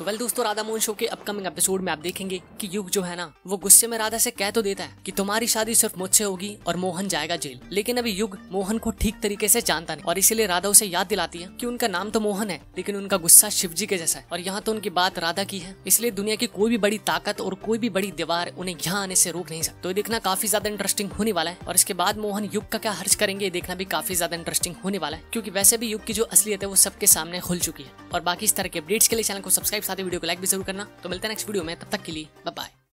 तो वेल दोस्तों, राधा मोहन शो के अपकमिंग एपिसोड में आप देखेंगे कि युग जो है ना, वो गुस्से में राधा से कह तो देता है कि तुम्हारी शादी सिर्फ मुझसे होगी और मोहन जाएगा जेल। लेकिन अभी युग मोहन को ठीक तरीके से जानता नहीं और इसीलिए राधा उसे याद दिलाती है कि उनका नाम तो मोहन है, लेकिन उनका गुस्सा शिव जी के जैसा है। और यहाँ तो उनकी बात राधा की है, इसलिए दुनिया की कोई भी बड़ी ताकत और कोई भी बड़ी दीवार उन्हें यहाँ आने से रोक नहीं सकती। तो ये देखना काफी ज्यादा इंटरेस्टिंग होने वाला है। और इसके बाद मोहन युग का क्या हर्ज करेंगे, ये देखना भी काफी ज्यादा इंटरेस्टिंग होने वाला है, क्योंकि वैसे भी युग की जो असलियत है वो सबके सामने खुल चुकी है। और बाकी इस तरह के अपडेट्स के लिए चैनल को सब्सक्राइब, साथ ही वीडियो को लाइक भी जरूर करना। तो मिलते हैं नेक्स्ट वीडियो में, तब तक के लिए बाय बाय।